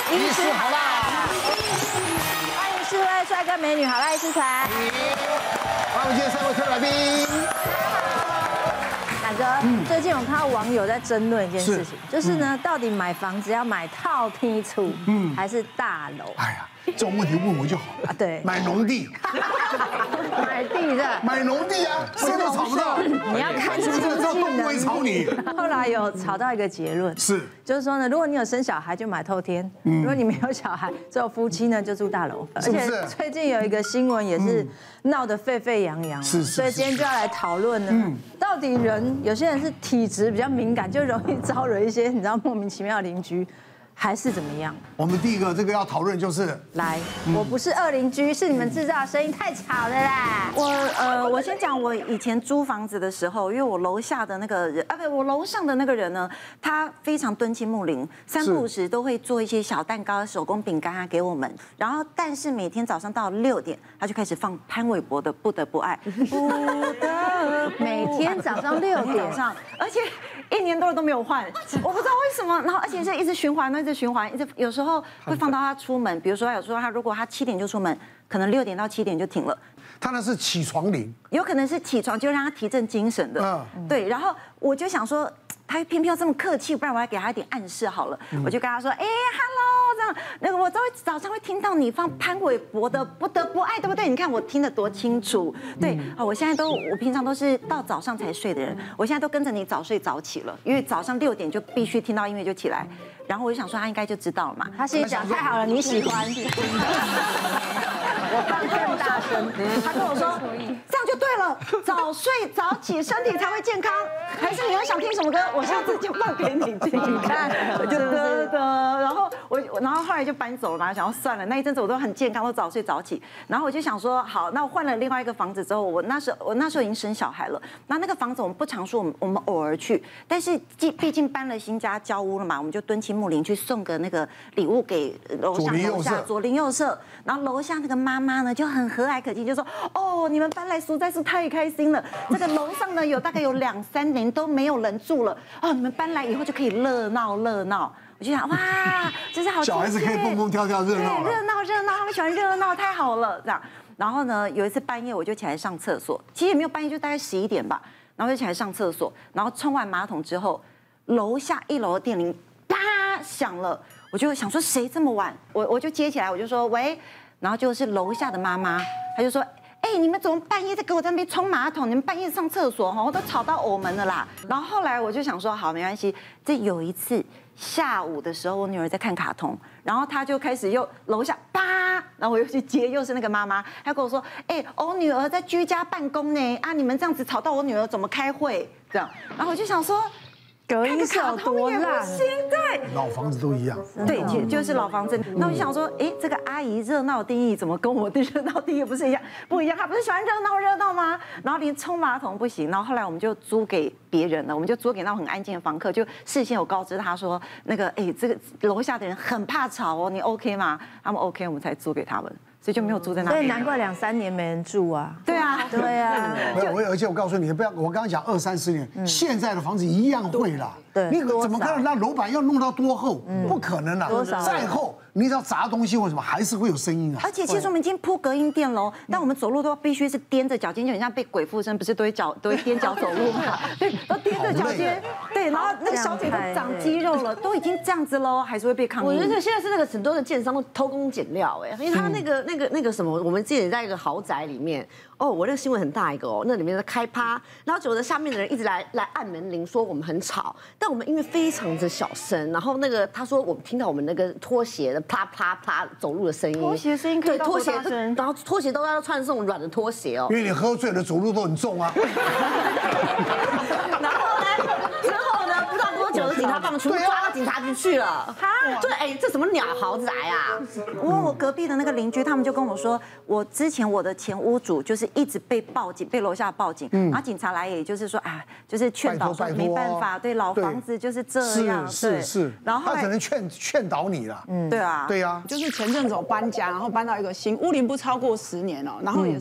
医师好辣，欢迎4位帅哥美女好辣医师团。 欢迎我们今天3位特别来宾。 乃哥，最近我看到网友在争论一件事情，就是呢，到底买房子要买套梯厝，还是大楼？ 哎呀，这种问题问我就好了。 对， 买农地， 买地的， 买农地啊，谁都吵不到。 你要看清楚这个叫动物会吵你。 后来有吵到一个结论，就是说呢，如果你有生小孩就买透天，如果你没有小孩，只有夫妻呢就住大楼。而且最近有一个新闻也是闹得沸沸扬扬，所以今天就要来讨论呢，到底有些人是体质比较敏感，就容易招惹一些你知道莫名其妙的邻居。还是怎么样？ 我们第一个这个要讨论就是来，我不是恶邻居，是你们制造的声音太吵了啦。 我先讲我以前租房子的时候，因为我楼下的那个人我楼上的那个人呢，他非常敦亲睦邻，3不5时都会做一些小蛋糕、手工饼干啊给我们。然后，但是每天早上到6点，他就开始放潘玮柏的《不得不爱》， 每天早上6点上，而且1年多了都没有换，我不知道为什么。然后而且是一直循环，一直循环，有时候会放到他出门，比如说有时候如果他7点就出门，可能6点到7点就停了。 他那是起床铃， 有可能是起床就让他提振精神的。对。然后我就想说，他偏偏要这么客气，不然我来给他一点暗示好了。我就跟他说，哎 ，hello， 这样，那个我早上会听到你放潘玮柏的《不得不爱》，对不对？你看我听得多清楚。对啊，我平常都是到早上才睡的人，我现在都跟着你早睡早起了，因为早上6点就必须听到音乐就起来。然后我就想说，他应该就知道了嘛。 他心里讲，太好了，你喜欢。我放更大声， 他跟我说，这样就对了，早睡早起，身体才会健康。还是你要想听什么歌，我下次就放给你听。你看，我就然后后来就搬走了嘛，想要算了，那一阵子我都很健康，都早睡早起。然后我就想说，好，那我换了另外一个房子之后，我那时候已经生小孩了。那个房子我们不常说，我们偶尔去，但是毕竟搬了新家交屋了嘛，我们就敦亲睦邻去送个那个礼物给楼下左邻右舍。然后楼下那个妈妈呢就很和蔼可亲，就说，哦，你们搬来实在是太开心了。这个楼上呢大概有2、3年都没有人住了，哦，你们搬来以后就可以热闹。我就想，哇，真是好， 小孩子可以蹦蹦跳跳，热闹， 他们喜欢热闹，太好了，这样。然后呢，有一次半夜我就起来上厕所，其实也没有半夜，就大概11点吧。然后就起来上厕所，然后冲完马桶之后，楼下1楼的电铃啪响了，我就想说谁这么晚，我就接起来，我就说喂，然后就是楼下的妈妈，她就说，哎，你们怎么半夜在给我在那边冲马桶？你们半夜上厕所哈，都吵到我们了啦。然后后来我就想说，好，没关系。这有一次下午的时候，我女儿在看卡通，然后她就开始又楼下啪，然后我又去接，又是那个妈妈，她跟我说，哎，我女儿在居家办公呢，啊，你们这样子吵到我女儿怎么开会？这样，然后我就想说。 隔音是有多烂？ 对， 老房子都一样。 对，就是老房子。那我就想说，哎，这个阿姨热闹的定义怎么跟我的热闹定义不是一样？不一样，她不是喜欢热闹吗？然后连冲马桶不行。然后后来我们就租给别人了，我们就租给那种很安静的房客，就事先有告知他说，那个，哎，这个楼下的人很怕吵哦，你 OK 吗？他们 OK， 我们才租给他们。所以就没有住在那里。 所以难怪2、3年没人住啊。 对啊。 而且我告诉你，不要，我刚刚讲20、30年，现在的房子一样会啦。 对。 你怎么可能让楼板要弄到多厚？不可能啦。再厚，你只要砸东西或什么，还是会有声音啊。 而且其实我们已经铺隔音垫喽，但我们走路都必须是踮着脚尖，就很像被鬼附身，不是都会踮脚走路嘛？对，都踮着脚尖。对，然后那个小腿都长肌肉了，都已经这样子喽，还是会被抗议。 我觉得现在是那个很多的建商都偷工减料哎，因为他那个什么，我们之前在一个豪宅里面，哦，我那个新闻很大一个哦，那里面在开趴，然后结果在下面的人一直来按门铃，说我们很吵，但我们因为非常的小声，然后那个他说我们听到我们那个拖鞋的啪啪啪走路的声音， 拖鞋声音可以到多大声？ 然后拖鞋都要穿这种软的拖鞋哦， 因为你喝醉了走路都很重啊。 然后呢，之后呢，不知道多久，警察帮我们全部抓到警察局去了。对，哎，这什么鸟豪宅啊？ 我隔壁的那个邻居，他们就跟我说，我之前我的前屋主就是一直被报警，被楼下报警，然后警察来，也就是说，啊，就是劝导说没办法，对，老房子就是这样， 是。然后他可能劝导你了， 对啊， 对啊， 就是前阵子我搬家，然后搬到一个新屋龄不超过10年哦，然后也是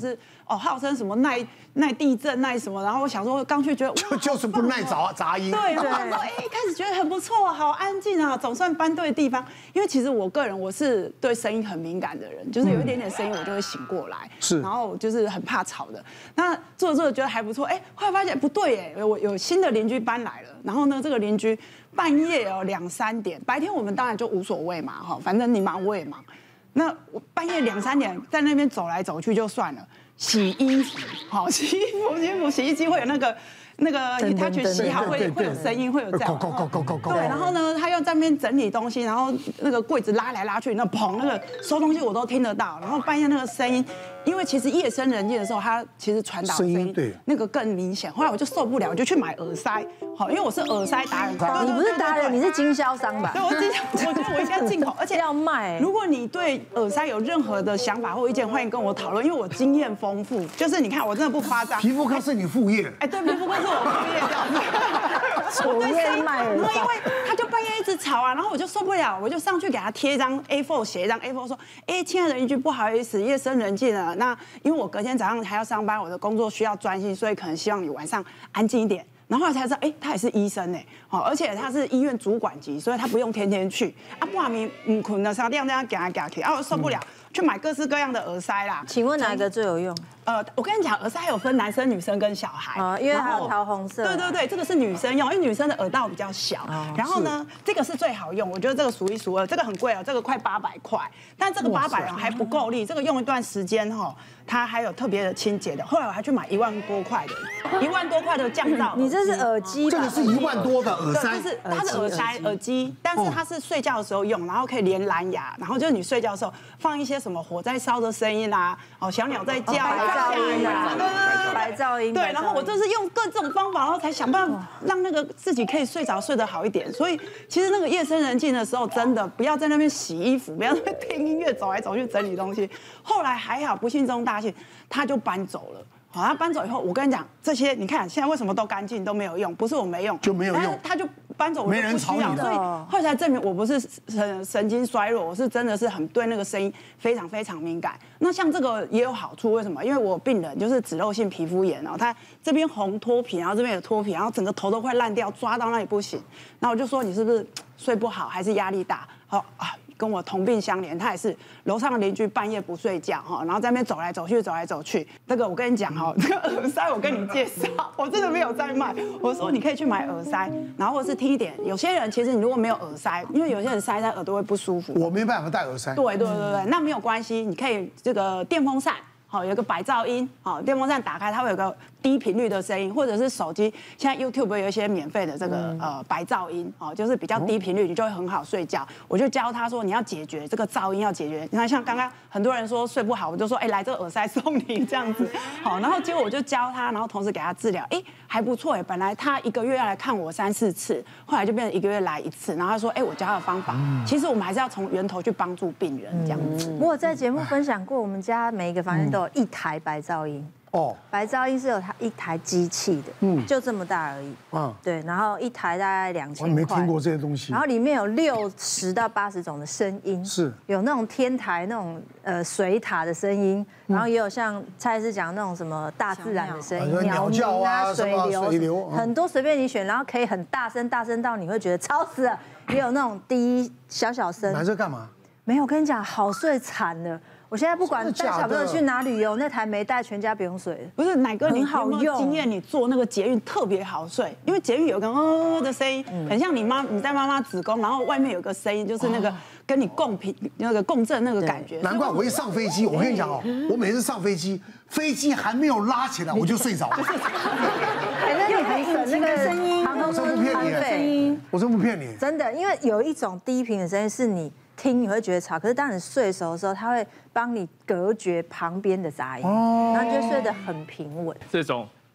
号称什么耐地震耐什么，然后我想说刚去觉得就是不耐杂音。 对，然后说开始觉得很不错，好安静啊，总算搬对地方。因为其实我个人我是对声音很敏感的人，就是有一点点声音我就会醒过来， 是， 然后就是很怕吵的。那做着觉得还不错，后来发现不对我有新的邻居搬来了，然后呢这个邻居半夜2、3点，白天我们当然就无所谓嘛，反正你忙我也忙。那我半夜2、3点在那边走来走去就算了，洗衣服，洗衣机会有那个他去洗好会有声音，会有这样。对，然后呢，他要在那边整理东西，然后那个柜子拉来拉去，那砰，那个收东西我都听得到。然后半夜那个声音，因为其实夜深人静的时候，它其实传导声音那个更明显。后来我就受不了，我就去买耳塞。好，因为我是耳塞达人。 你不是达人，你是经销商吧？ 对，我觉得我应该进口，而且要卖。 如果你对耳塞有任何的想法或意见，欢迎跟我讨论，因为我经验丰富。就是你看，我真的不夸张。 皮肤科是你副业。 对，皮肤科是我副业这样子。 我对卖耳塞。 因为他就半夜一直吵啊，然后我就受不了，我就上去给他贴一张 A4， 写一张 A4， 说，亲爱的邻居，不好意思，夜深人静了，那因为我隔天早上还要上班，我的工作需要专心，所以可能希望你晚上安静一点。然后后来才知道，他也是医生而且他是医院主管级，所以他不用天天去。不然你困了3点这样给他去，我受不了，去买各式各样的耳塞啦。 请问哪一个最有用？ 我跟你讲，耳塞还有分男生、女生跟小孩因为还有桃红色。 对，这个是女生用，因为女生的耳道比较小。然后呢，这个是最好用，我觉得这个数一数二，这个很贵这个快800块，但这个800还不够力，这个用一段时间它还有特别的清洁的。后来我还去买1万多块的，1万多块的降噪。 你这是耳机吧？ 这个是1万多的耳塞， 它是耳机，但是它是睡觉的时候用，然后可以连蓝牙，然后就是你睡觉的时候放一些什么火在烧的声音啊，小鸟在叫啊。 噪音啊，白噪音。 对，然后我就是用各种方法，然后才想办法让那个自己可以睡得好一点。所以其实那个夜深人静的时候，真的不要在那边洗衣服，不要在那边听音乐，走来走去整理东西。后来还好，不幸中大幸，他就搬走了。好，他搬走以后，我跟你讲，这些你看现在为什么都干净都没有用，不是我没用， 就没有用， 他就搬走，我就不需要，所以后来才证明我不是神经衰弱，我是真的是很对那个声音非常非常敏感。那像这个也有好处，为什么？因为我病人就是脂漏性皮肤炎，他这边红脱皮，然后这边有脱皮，然后整个头都快烂掉，抓到那里不行。然后我就说你是不是睡不好，还是压力大？跟我同病相怜，他也是楼上的邻居半夜不睡觉然后在那边走来走去。这个我跟你讲这个耳塞我跟你介绍，我真的没有在卖。我说你可以去买耳塞，然后或是听一点。有些人其实你如果没有耳塞，因为有些人塞在耳朵会不舒服。 我没办法戴耳塞。 对，那没有关系，你可以这个电风扇。有个白噪音，电风扇打开它会有个低频率的声音，或者是手机现在 YouTube 有一些免费的这个白噪音，就是比较低频率，你就会很好睡觉。我就教他说你要解决这个噪音，要解决。你看像刚刚很多人说睡不好，我就说来这个耳塞送你这样子，然后结果我就教他，然后同时给他治疗，还不错本来他1个月要来看我3、4次，后来就变成1个月来1次，然后他说我教他的方法，其实我们还是要从源头去帮助病人这样子。 我有在节目分享过，我们家每一个房间都有1台白噪音。白噪音是有它1台机器的，就这么大而已。对，然后1台大概2000块。 我没听过这些东西。 然后里面有60到80种的声音， 是有那种天台那种水塔的声音，然后也有像蔡医师讲那种什么大自然的声音， 鸟叫啊、水流， 很多随便你选，然后可以很大声到你会觉得吵死了。也有那种低小声。 买这干嘛？ 没有，我跟你讲，好睡惨了。我现在不管带小朋友去哪旅游，那台没带，全家不用睡了。 不是乃哥，你有没有经验？你坐那个捷运特别好睡，因为捷运有个的声音，很像你在妈妈子宫，然后外面有个声音，就是那个跟你共频那个共振那个感觉。 难怪我一上飞机，我跟你讲我每次上飞机，飞机还没有拉起来我就睡着了。 那你还省那个声音， 我真不骗你，我真不骗你。 真的，因为有一种低频的声音是你听你会觉得吵，可是当你睡熟的时候，它会帮你隔绝旁边的杂音，然后你就睡得很平稳。 这种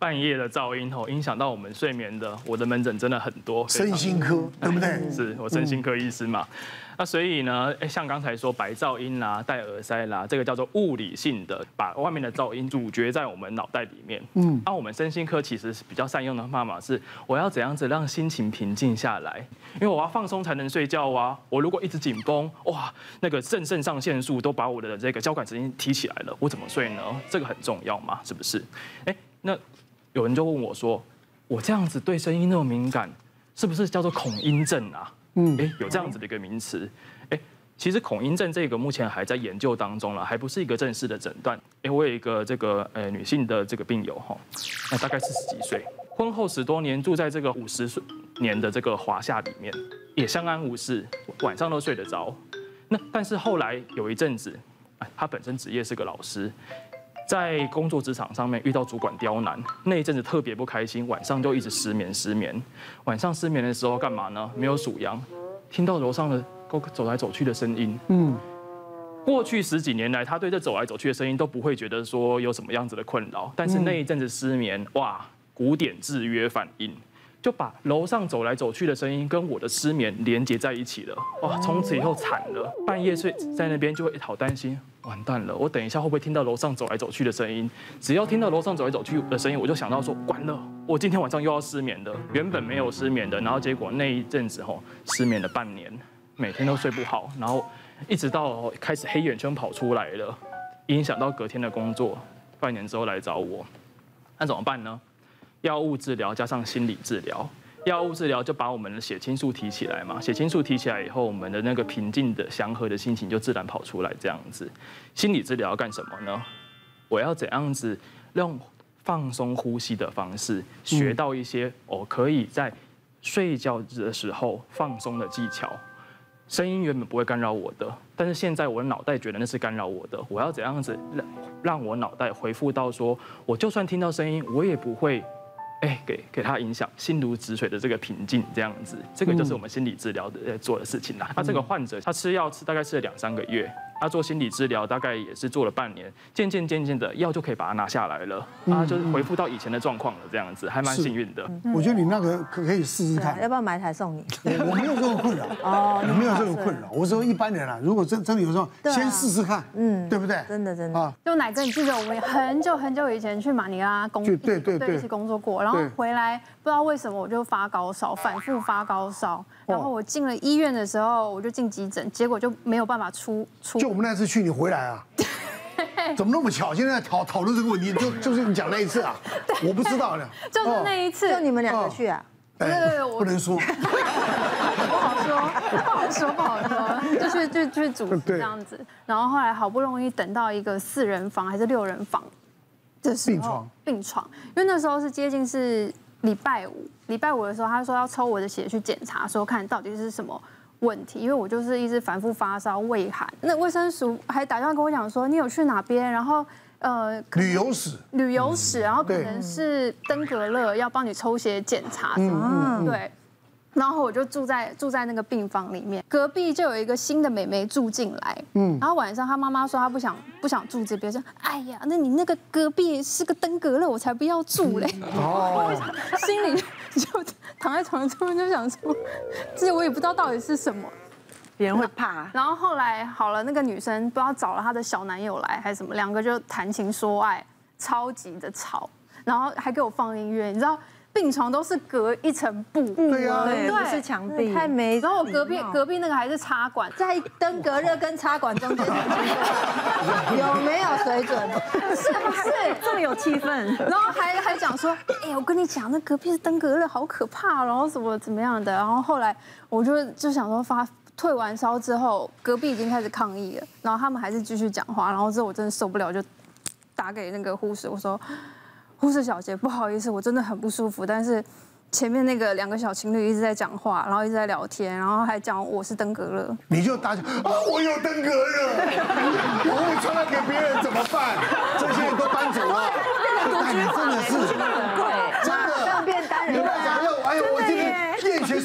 半夜的噪音影响到我们睡眠的，我的门诊真的很多。 身心科对不对？ 是我身心科医师嘛。那所以呢，像刚才说白噪音啦、戴耳塞啦，这个叫做物理性的，把外面的噪音阻绝在我们脑袋里面。那我们身心科其实是比较善用的方法是，我要怎样子让心情平静下来？因为我要放松才能睡觉啊。我如果一直紧绷，哇，那个肾上腺素都把我的这个交感神经提起来了，我怎么睡呢？这个很重要嘛，是不是？那有人就问我说，我这样子对声音那么敏感，是不是叫做恐音症啊？有这样子的一个名词。其实恐音症这个目前还在研究当中了，还不是一个正式的诊断。我有一个这个女性的这个病友哈，那大概40几岁，婚后10多年住在这个50年的这个华夏里面，也相安无事，晚上都睡得着。但是后来有一阵子，她本身职业是个老师。在工作职场上面遇到主管刁难，那一阵子特别不开心，晚上就一直失眠。晚上失眠的时候干嘛呢？没有数羊，听到楼上的走来走去的声音。过去10几年来，他对这走来走去的声音都不会觉得说有什么样子的困扰，但是那一阵子失眠，哇，古典制约反应。就把楼上走来走去的声音跟我的失眠连接在一起了，哇！从此以后惨了，半夜睡在那边就会好担心，完蛋了，我等一下会不会听到楼上走来走去的声音？只要听到楼上走来走去的声音，我就想到说，完了，我今天晚上又要失眠的。原本没有失眠的，然后结果那一阵子失眠了半年，每天都睡不好，然后一直到开始黑眼圈跑出来了，影响到隔天的工作。半年之后来找我，那怎么办呢？药物治疗加上心理治疗，药物治疗就把我们的血清素提起来嘛，血清素提起来以后，我们的那个平静的祥和的心情就自然跑出来这样子。心理治疗要干什么呢？我要怎样子用放松呼吸的方式，学到一些可以在睡觉的时候放松的技巧。声音原本不会干扰我的，但是现在我的脑袋觉得那是干扰我的。我要怎样子让我脑袋回复到说，我就算听到声音，我也不会。给他影响心如止水的这个平静，这样子，这个就是我们心理治疗的做的事情啦。那这个患者他吃药大概吃了2-3个月，他做心理治疗大概也是做了半年，渐渐的药就可以把它拿下来了，就是恢复到以前的状况了，这样子还蛮幸运的。 我觉得你那个可以试试看， 要不要买一台送你？ 我没有这种困扰我没有这种困扰。我说一般人啊，如果真的有时候先试试看，对不对？ 真的啊。 就乃哥，你记得我们很久以前去马尼拉工对一起工作过，然后回来不知道为什么我就发高烧，反复发高烧，然后我进了医院的时候我就进急诊，结果就没有办法出。 就我们那次去你回来啊，怎么那么巧？现在讨论这个问题，就是你讲那一次啊，我不知道呢。 就是那一次， 就你们2个去啊？ 对， 不能说， 不好说，就是主持这样子。然后后来好不容易等到一个4人房还是6人房的时候，病床，因为那时候是接近是礼拜五的时候，他说要抽我的血去检查，说看到底是什么问题，因为我就是一直反复发烧、畏寒。那卫生署还打电话跟我讲说，你有去哪边？然后旅游史， 然后可能是登革热要帮你抽血检查什么，对。然后我就住在那个病房里面，隔壁就有一个新的妹妹住进来，然后晚上她妈妈说她不想住这边，说哎呀，那你那个隔壁是个登革热，我才不要住嘞。心里就躺在床上就想说，这我也不知道到底是什么。 别人会怕。 然后后来好了，那个女生不知道找了她的小男友来还是什么2个就谈情说爱，超级的吵，然后还给我放音乐，你知道。病床都是隔一层布， 对呀， 不是墙壁，太美。 然后我隔壁那个还是插管， 在登革热跟插管中间，有没有水准？ 是不是这么有气氛？ 然后还讲说，我跟你讲，那隔壁是登革热，好可怕，然后什么怎么样的。然后后来我就想说退完烧之后，隔壁已经开始抗议了，然后他们还是继续讲话，然后之后我真的受不了，就打给那个护士，我说。护士小姐，不好意思，我真的很不舒服，但是前面那个2个小情侣一直在讲话，然后一直在聊天，然后还讲我是登革热， 你就打讲我有登革热，我会传染给别人怎么办？这些人都搬走了，真的是，真的， 这样变单人。 哎呦，我今天验血是疟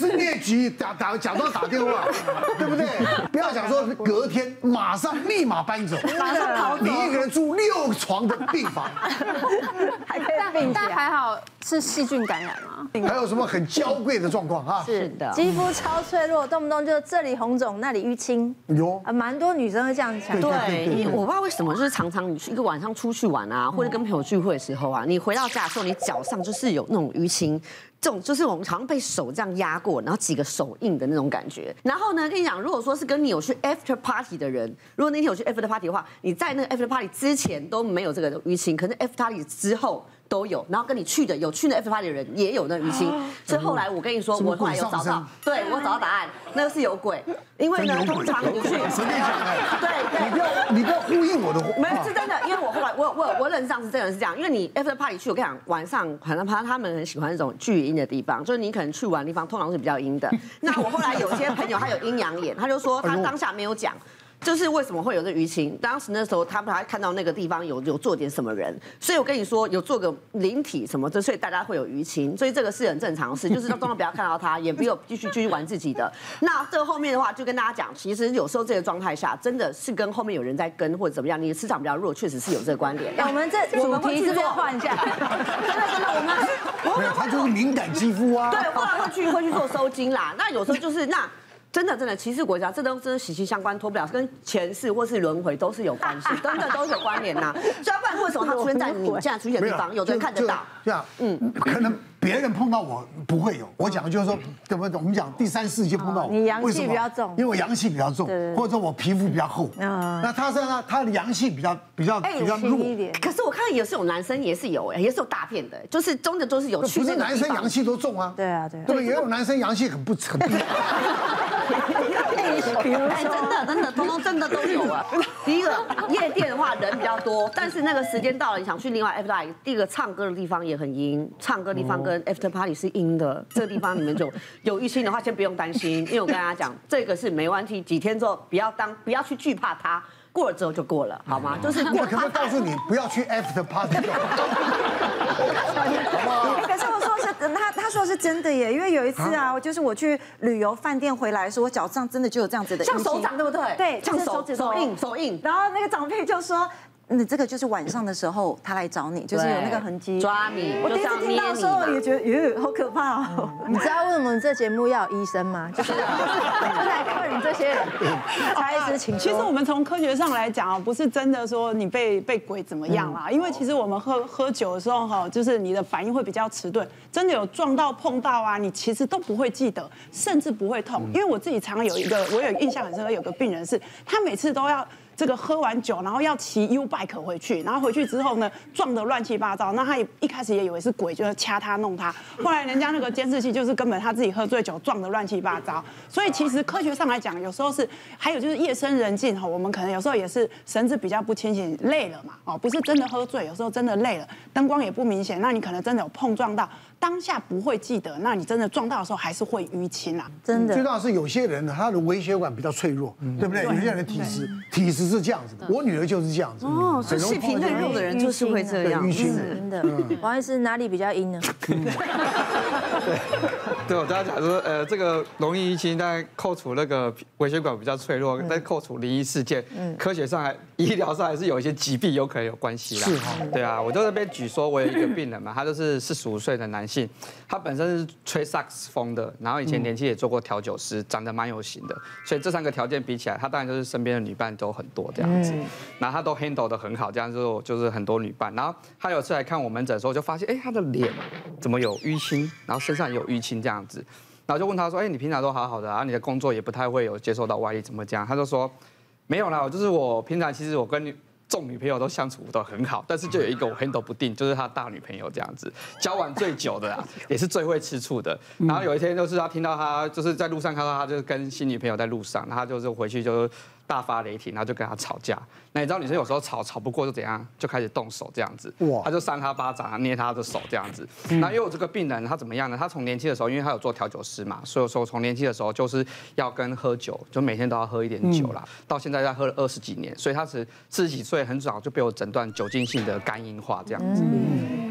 急假装打电话，对不对？不要想说隔天立马搬走， 马上逃走。 你一个人住6床的病房， 还可以并但还好是细菌感染吗？ 还有什么很娇贵的状况啊？ 是的，肌肤超脆弱，动不动就这里红肿，那里淤青。有蛮多女生会这样想。 对，因为我不知道为什么，就是常常你一个晚上出去玩啊，或者跟朋友聚会的时候啊，你回到家的时候，你脚上就是有那种淤青。这种就是我们好像被手这样压过，然后几个手印的那种感觉。然后呢，跟你讲，如果说是跟你有去 after party 的人，如果那天有去 after party 的话，你在那个 after party 之前都没有这个淤青，可是 after party 之后都有。然后跟你去的有去那 after party 的人也有那淤青。所以后来我跟你说，我后来有找到，对我找到答案，那个是有鬼。因为呢，通常你去随便讲哎， 对， 你不要呼应我的话， 没有是真的，因为我后来我认识上是真的是这样，因为你 after party 去，我跟你讲，晚上可能他们很喜欢那种巨阴的地方，就是你可能去玩的地方通常是比较阴的。那我后来有些朋友他有阴阳眼，他就说他当下没有讲。就是为什么会有这淤青？当时那时候他们还看到那个地方有做点什么人，所以我跟你说有做个灵体什么的，所以大家会有淤青，所以这个是很正常的事，就是当然不要看到他，也不要继续玩自己的。那这个后面的话就跟大家讲，其实有时候这个状态下真的是跟后面有人在跟或者怎么样，你的磁场比较弱，确实是有这个关联。 我们这主题是不是要换一下？真的我们没有，他就是敏感肌肤啊。 对，后来会去做收精啦。那有时候就是那。真的，其实国家这都真的息息相关，脱不了，跟前世或是轮回都是有关系，真的都有关联呐。所以不然为什么它出现在你现在出现的地方，有的人看得到？ 这样，可能别人碰到我不会有，我讲的就是说，对不对？我们讲第3世界碰到我， 你阳气比较重， 因为我阳气比较重，或者说我皮肤比较厚，那他的阳气比较弱一点。 可是我看到也是有男生也是有，也是有大片的，就是真的都是有去。 不是男生阳气都重啊？ 对啊， 对不对？也有男生阳气很低。 真的，通通真的都有啊。第一个夜店的话人比较多，但是那个时间到了，你想去另外 after party， 第一个唱歌的地方也很阴，唱歌地方跟 after party 是阴的，这个地方你们就有淤青的话，先不用担心，因为我跟大家讲，这个是没问题，几天之后不要去惧怕它。过了之后就过了，好吗？就是我可不可以告诉你，不要去 after party 就好？ 可是我说是他说的是真的耶，因为有一次啊，就是我去旅游饭店回来的时候，我脚上真的就有这样子的像手掌，对不对？ 对， 像手印。 然后那个长辈就说。你这个就是晚上的时候他来找你，就是有那个痕迹抓你。 我第一次听到的时候也觉得，好可怕哦。 你知道为什么这节目要有医生吗？就是来看你这些人，蔡医师请说。 其实我们从科学上来讲啊，不是真的说你被鬼怎么样啦，因为其实我们喝酒的时候哈，就是你的反应会比较迟钝，真的有撞到碰到啊，你其实都不会记得，甚至不会痛。因为我自己常有我有印象很深刻，有个病人是他每次都要。这个喝完酒，然后要骑 U-bike 回去，然后回去之后呢，撞得乱七八糟。那他一开始也以为是鬼，就是掐他弄他。后来人家那个监视器就是根本他自己喝醉酒撞得乱七八糟。所以其实科学上来讲，有时候是还有就是夜深人静哈，我们可能有时候也是神志比较不清醒，累了嘛哦，不是真的喝醉，有时候真的累了，灯光也不明显，那你可能真的有碰撞到，当下不会记得，那你真的撞到的时候还是会淤青啦。 真的， 最重要是有些人呢，他的微血管比较脆弱，对不对？有些人体质是这样子的，我女儿就是这样子。 哦，所以细皮嫩肉的人就是会这样。 真的，王医师哪里比较阴呢？ 对，我刚刚讲说，这个容易淤青，但扣除那个微血管比较脆弱，但扣除灵异事件，科学上医疗上还是有一些疾病有可能有关系啦。 是哈， 对啊，我在这边举说，我有一个病人嘛，他就是45岁的男性，他本身是吹萨克斯风的，然后以前年轻也做过调酒师，长得蛮有型的，所以这3个条件比起来，他当然就是身边的女伴都很多这样子，然后他都 handle 得很好，这样就是很多女伴。然后他有次来看我门诊的时候，就发现，他的脸怎么有淤青，然后身上也有淤青这样子，然后就问他说，你平常都好好的啊，你的工作也不太会有接受到外力，怎么这样？他就说，没有啦，就是我平常其实我跟众女朋友都相处得很好，但是就有一个我 handle 不定，就是他大女朋友这样子，交往最久的也是最会吃醋的。然后有一天就是他听到他就是在路上看到他就是跟新女朋友在路上，他就是回去就是大发雷霆，然后就跟他吵架。那你知道女生有时候吵不过就怎样，就开始动手这样子，他就扇他巴掌，捏他的手这样子。然后因为我这个病人他怎么样呢？他从年轻的时候，因为他有做调酒师嘛，所以说从年轻的时候就是要跟喝酒，就每天都要喝一点酒啦。到现在他喝了20几年，所以他40几岁很早就被我诊断酒精性的肝硬化这样子。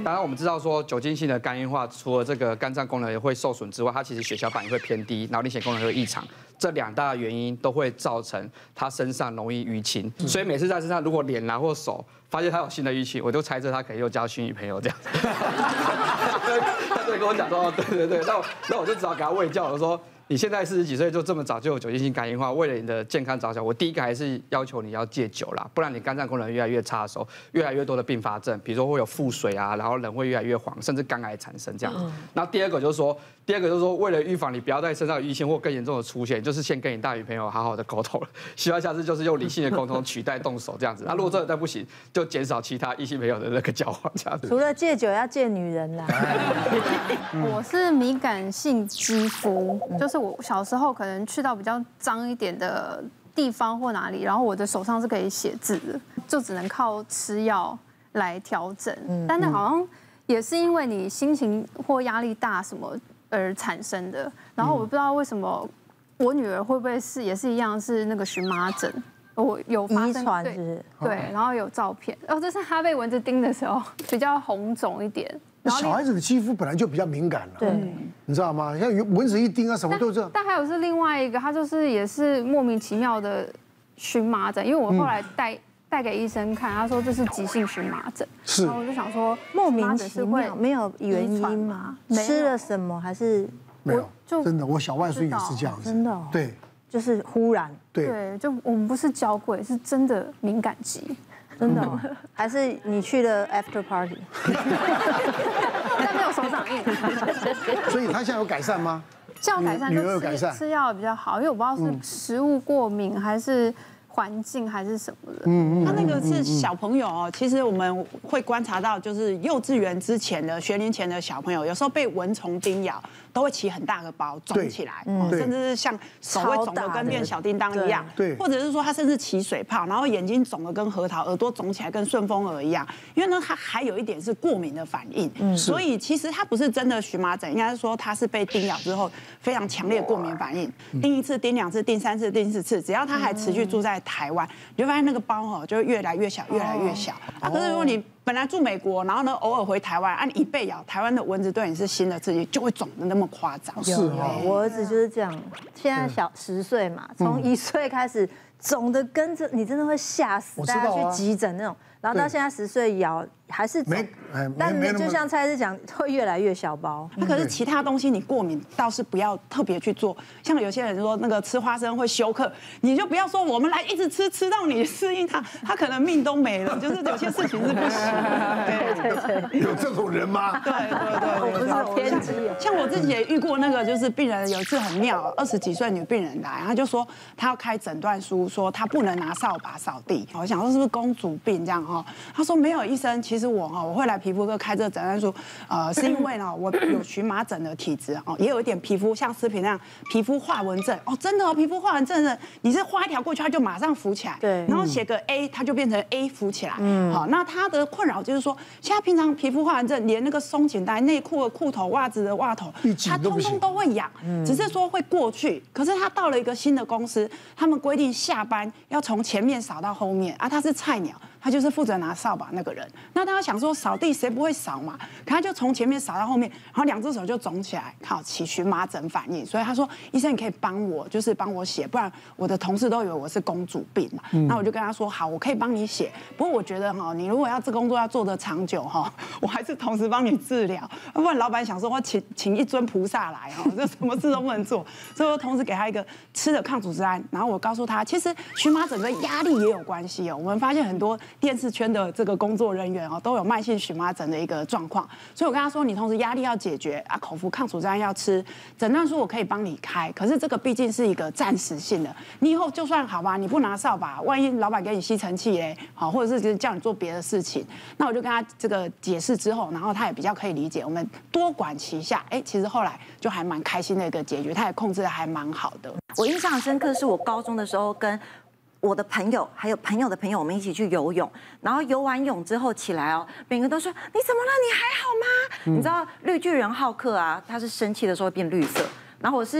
当然我们知道说酒精性的肝硬化，除了这个肝脏功能也会受损之外，它其实血小板也会偏低，脑凝血功能会异常。这2大原因都会造成他身上容易淤青，所以每次在身上如果脸或手发现他有新的淤青，我就猜测他可能又交新女朋友这样。他就跟我讲说，对，那我就只好给他喂教，我说你现在40几岁就这么早就有酒精性肝硬化，为了你的健康着想，我第一个还是要求你要戒酒啦，不然你肝脏功能越来越差的时候，越来越多的并发症，比如说会有腹水啊，然后人会越来越黄，甚至肝癌产生这样。然后第二个就是说，为了预防你不要在身上有淤青或更严重的出现，就是先跟你大女朋友好好的沟通了，希望下次就是用理性的沟通取代动手这样子。那如果真的再不行，就减少其他异性朋友的那个交往这样子。 除了戒酒，要戒女人啦。 我是敏感性肌肤，就是我小时候可能去到比较脏一点的地方或哪里，然后我的手上是可以写字的，就只能靠吃药来调整。但那好像也是因为你心情或压力大什么而产生的。然后我不知道为什么我女儿会不会也是一样是那个荨麻疹，我有遗传是？ 对，然后有照片，这是她被蚊子叮的时候比较红肿一点。 小孩子的肌肤本来就比较敏感了，对，你知道吗？像蚊子一叮啊，什么都这样。 但还有是另外一个，他就是也是莫名其妙的荨麻疹，因为我后来带给医生看，他说这是急性荨麻疹。 是， 然后我就想说， 莫名其妙，没有原因吗？吃了什么还是没有？真的，我小外孙也是这样子， 真的， 对， 就是忽然， 对，就我们不是娇贵，是真的敏感肌。 真的，还是你去了 after party， 但没有手掌印。 所以他现在有改善吗？ 现在有改善， 女儿有改善， 吃药比较好，因为我不知道是食物过敏还是环境还是什么的。 他那个是小朋友哦，其实我们会观察到，就是幼稚园之前的学龄前的小朋友，有时候被蚊虫叮咬，都会起很大个包，肿起来，甚至是像手会肿得跟变小叮当一样， 对， 或者是说他甚至起水泡，然后眼睛肿得跟核桃，耳朵肿起来跟顺风耳一样，因为呢，他还有一点是过敏的反应，所以其实他不是真的荨麻疹，应该是说他是被叮咬之后非常强烈过敏反应，叮1次、叮2次、叮3次、叮4次，只要他还持续住在台湾，你就发现那个包就会越来越小，越来越小。可是如果你本来住美国，然后呢偶尔回台湾，你被咬，台湾的蚊子对你是新的刺激，就会肿得那么夸张。 是我儿子就是这样，现在10岁嘛，从1岁开始肿的跟着你真的会吓死，大家去急诊那种。然后到现在10岁咬还是肿，但就像蔡医师讲，会越来越小包。 那可是其他东西你过敏倒是不要特别去做，像有些人说那个吃花生会休克，你就不要说我们来一直吃到你适应它，他可能命都没了，就是有些事情是不行。 对，有这种人吗？ 对， 不是偏激。 像我自己也遇过那个，就是病人有一次很妙，20几岁女病人来，她就说她要开诊断书，说她不能拿扫把扫地。我想说是不是公主病这样哈？她说没有，医生，其实我会来皮肤科开这个诊断书，是因为呢我有荨麻疹的体质哦，也有一点皮肤像视频那样皮肤化纹症哦，真的哦，皮肤化纹症的，你是画一条过去，它就马上浮起来， 对， 然后写个 A， 它就变成 A 浮起来，好，那她的困扰就是说，现在平常皮肤化纹症，连那个松紧带、内裤的裤头、袜子的袜头，它通通都会痒，只是说会过去。可是她到了一个新的公司，他们规定下班要从前面扫到后面啊，她是菜鸟。他就是负责拿扫把那个人，那他想说扫地谁不会扫嘛？可他就从前面扫到后面，然后2只手就肿起来，好起荨麻疹反应。所以他说：“医生，你可以帮我，就是帮我写，不然我的同事都以为我是公主病嘛。”那我就跟他说：“好，我可以帮你写，不过我觉得哈，你如果要这工作要做得长久哈，我还是同时帮你治疗，要不然老板想说我请一尊菩萨来哈，这什么事都不能做。所以我同时给他一个吃的抗组织胺，然后我告诉他，其实荨麻疹跟压力也有关系哦。我们发现很多电视圈的这个工作人员都有慢性荨麻疹的一个状况，所以我跟他说，你同时压力要解决啊，口服抗组织胺要吃，诊断书我可以帮你开，可是这个毕竟是一个暂时性的，你以后就算好吧，你不拿扫把，万一老板给你吸尘器嘞，好，或者是叫你做别的事情，那我就跟他这个解释之后，然后他也比较可以理解，我们多管齐下，其实后来就还蛮开心的一个解决，他也控制的还蛮好的。 我印象很深刻是我高中的时候跟我的朋友还有朋友的朋友，我们一起去游泳，然后游完泳之后起来哦，每个人都说你怎么了？你还好吗？你知道绿巨人浩克啊，他是生气的时候会变绿色，然后我是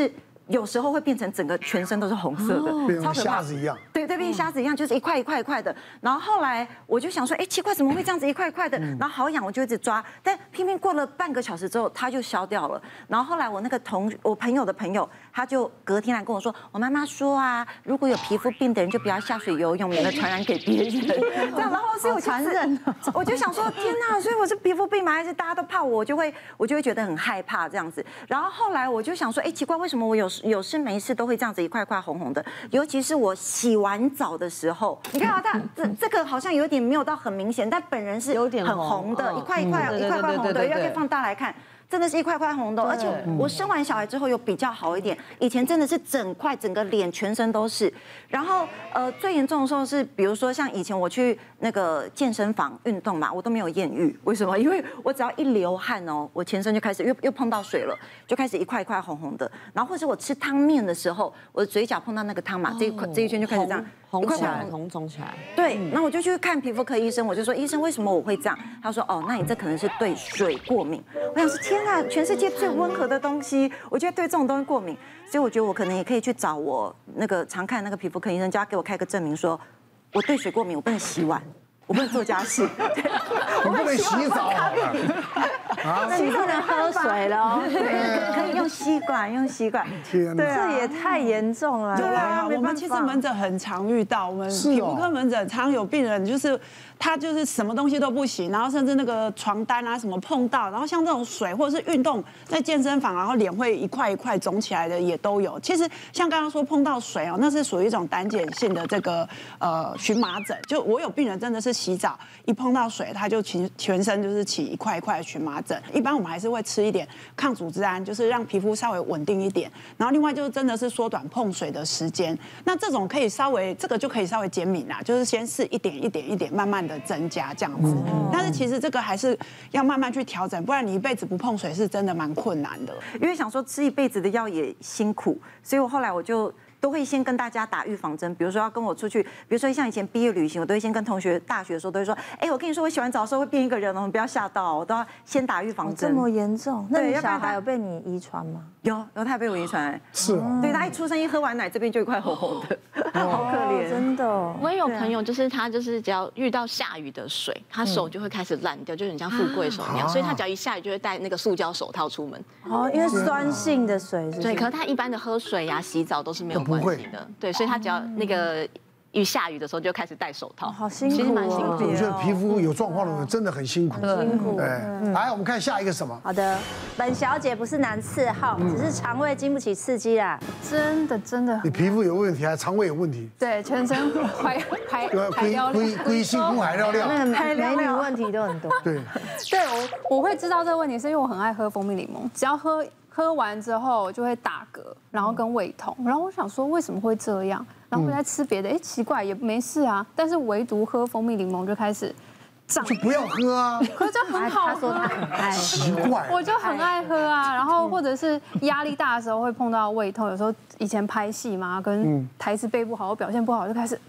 有时候会变成整个全身都是红色的， 变成虾子一样。 对，变虾子一样，就是一块一块一块的。然后后来我就想说，哎，奇怪，怎么会这样子一块一块的？然后好痒，我就一直抓，但偏偏过了半个小时之后，它就消掉了。然后后来我那个我朋友的朋友，他就隔天来跟我说，我妈妈说啊，如果有皮肤病的人就不要下水游泳，免得传染给别人。这样，然后所以我就想说，天哪，所以我是皮肤病吗？还是大家都怕我，我就会觉得很害怕这样子。然后后来我就想说，哎，奇怪，为什么我有事没事都会这样子一块块红红的？尤其是我洗完澡的时候，你看啊，这个好像有点没有到很明显，但本人是有点很红的，一块块红的，要可以放大来看。真的是一块块红的，而且我生完小孩之后有比较好一点，以前真的是整个脸全身都是。然后最严重的时候是，比如说像以前我去那个健身房运动嘛，我都没有艳遇，为什么？因为我只要一流汗哦，我全身就开始又碰到水了，就开始一块一块红红的。然后或者我吃汤面的时候，我的嘴角碰到那个汤嘛，这一圈就开始这样。 红起来，红肿起来。 对，那我就去看皮肤科医生，我就说医生为什么我会这样？他说哦，那你这可能是对水过敏。我想说天啊，全世界最温和的东西，我觉得对这种东西过敏，所以我觉得我可能也可以去找我那个常看那个皮肤科医生，叫他给我开个证明，说我对水过敏，我不能洗碗。我不能做家事， 我不能洗澡， 那你不能喝水了， 可以用吸管， 天哪， 这也太严重了。 对啊，我们其实门诊很常遇到，我们皮肤科门诊常有病人就是他就是什么东西都不行，然后甚至那个床单啊什么碰到，然后像这种水或者是运动在健身房，然后脸会一块一块肿起来的也都有。其实像刚刚说碰到水哦，那是属于一种胆碱性的这个荨麻疹，就我有病人真的是洗澡一碰到水，他就全身就是起一块一块的荨麻疹。一般我们还是会吃一点抗组织胺，就是让皮肤稍微稳定一点。然后另外就是真的是缩短碰水的时间。那这种可以这个就可以稍微减敏啦，就是先是一点慢慢的增加这样子。但是其实这个还是要慢慢去调整，不然你一辈子不碰水是真的蛮困难的。 因为想说吃一辈子的药也辛苦，所以我后来我就都会先跟大家打预防针，比如说要跟我出去，比如说像以前毕业旅行，我都会先跟同学，大学的时候都会说，哎，我跟你说，我洗完澡的时候会变一个人哦，不要吓到，我都要先打预防针。 这么严重？那你小孩有被你遗传吗？ 有，他也被我遗传。 是啊， 对，他一出生一喝完奶，这边就一块红红的，好可怜， 真的。 我也有朋友，就是他就是只要遇到下雨的水，他手就会开始烂掉，就很像富贵手那样，所以他只要一下雨就会戴那个塑胶手套出门。 哦，因为酸性的水是。 对，可是他一般的喝水呀、洗澡都是没有关系的。对，所以他只要那个一下雨的时候就开始戴手套， 好辛苦， 其实蛮辛苦。 我觉得皮肤有状况的人真的很辛苦， 辛苦。 来，我们看下一个什么？ 好的，本小姐不是男4号，只是肠胃经不起刺激啦。真的。 你皮肤有问题，还肠胃有问题？ 对，全身排尿龟辛苦海尿尿， 那个美女问题都很多。 对， 我会知道这个问题，是因为我很爱喝蜂蜜柠檬，只要喝完之后就会打嗝，然后跟胃痛，然后我想说为什么会这样，然后我在吃别的，奇怪也没事啊，但是唯独喝蜂蜜柠檬就开始胀， 就不要喝啊。 可是就很好喝， 他说他很爱， 奇怪， 我就很爱喝啊，然后或者是压力大的时候会碰到胃痛，有时候以前拍戏嘛，跟台词背不好，我表现不好就开始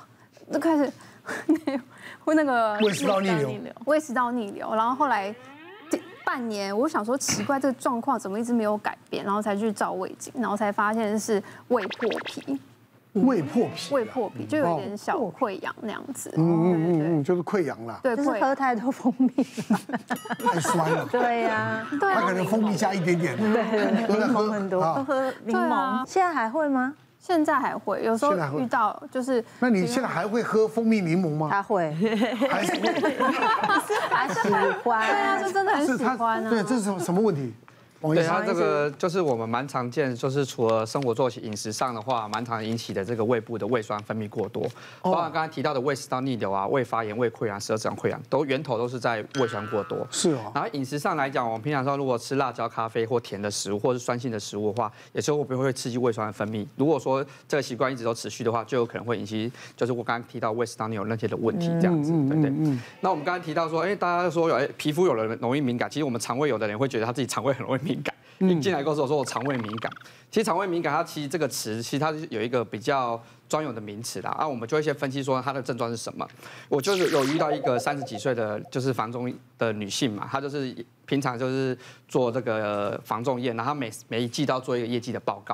会那个胃食道逆流，然后后来。半年，我想说奇怪，这个状况怎么一直没有改变，然后才去照胃镜，然后才发现是胃破皮。 胃破皮就有点小溃疡那样子。 就是溃疡了。 对， 就是喝太多蜂蜜了， 太酸了。 对呀， 他可能蜂蜜加一点点， 对，柠檬很多，喝柠檬。现在还会吗？ 现在还会，有时候遇到就是。 那你现在还会喝蜂蜜柠檬吗？ 他会， 还是会， 他喜欢。 对啊，就真的很喜欢啊。 对，这是什么问题？ 对，它这个就是我们蛮常见，就是除了生活作息、饮食上的话，蛮常引起的这个胃部的胃酸分泌过多，包括刚才提到的胃食道逆流啊、胃发炎、胃溃疡、十二指肠溃疡，源头都是在胃酸过多。 是哦。 然后饮食上来讲，我们平常说如果吃辣椒、咖啡或甜的食物，或是酸性的食物的话，有时候会刺激胃酸的分泌。如果说这个习惯一直都持续的话，就有可能会引起就是我刚刚提到胃食道逆流那些的问题这样子，对不对？那我们刚才提到说，大家说皮肤有人容易敏感，其实我们肠胃有的人会觉得他自己肠胃很容易敏感。一进来跟我说我肠胃敏感，其实肠胃敏感它其实这个词其实它有一个比较专有的名词啦，我们就会先分析说它的症状是什么。我就是有遇到一个30几岁的，就是房仲的女性嘛，她就是平常就是做这个房仲业，然后每一季都要做一个业绩的报告。